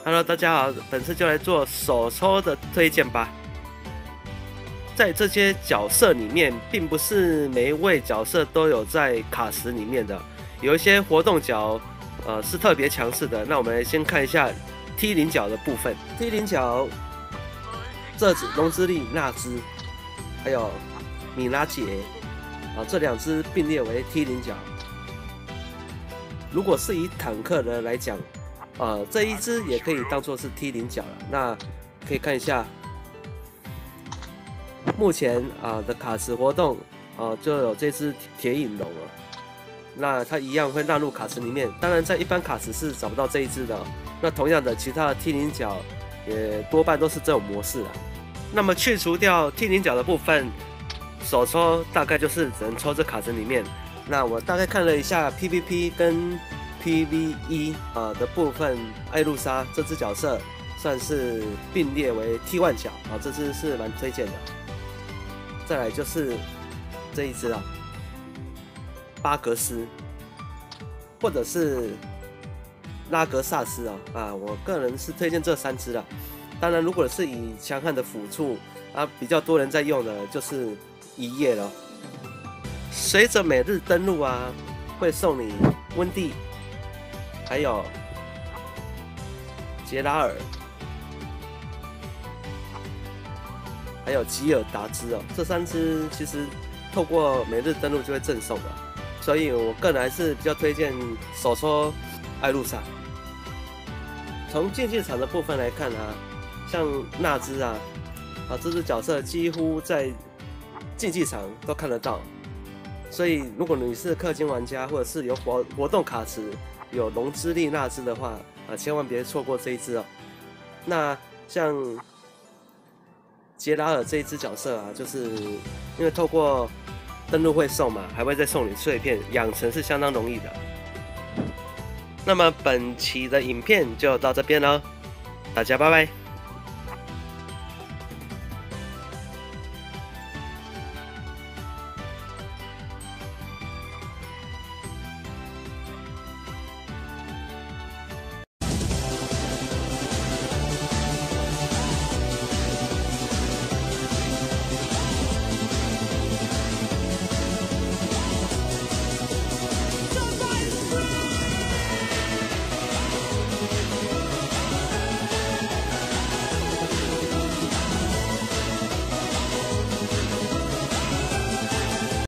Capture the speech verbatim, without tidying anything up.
Hello，大家好，本次就来做手抽的推荐吧。在这些角色里面，并不是每一位角色都有在卡池里面的，有一些活动角，呃，是特别强势的。那我们来先看一下 T 零角的部分。T 零角，这只龙之力纳兹，还有米拉杰，啊，这两只并列为 T 零角。如果是以坦克的来讲，呃，这一只也可以当做是 T 零角了。那可以看一下，目前啊、呃、的卡池活动，呃，就有这只铁影龙了。那它一样会纳入卡池里面，当然在一般卡池是找不到这一只的。那同样的，其他的 T 零角也多半都是这种模式了。那么去除掉 T 零角的部分，手抽大概就是只能抽这卡池里面。那我大概看了一下 P V P 跟 P V E 啊的部分，艾露莎这只角色算是并列为 T 一角啊，这只是蛮推荐的。再来就是这一只啊，巴格斯或者是拉格萨斯啊啊，我个人是推荐这三只啦。当然，如果是以强悍的辅助啊，比较多人在用的就是一夜了。随着每日登录啊，会送你温蒂。还有杰拉尔，还有吉尔达兹哦，这三只其实透过每日登录就会赠送的，所以我个人还是比较推荐手抽艾露莎。从竞技场的部分来看啊，像纳兹啊，啊这只角色几乎在竞技场都看得到，所以如果你是氪金玩家，或者是有活活动卡池。有龙之力纳兹的话，啊，千万别错过这一只哦。那像杰拉尔这一只角色啊，就是因为透过登录会送嘛，还会再送你碎片，养成是相当容易的。那么本期的影片就到这边了，大家拜拜。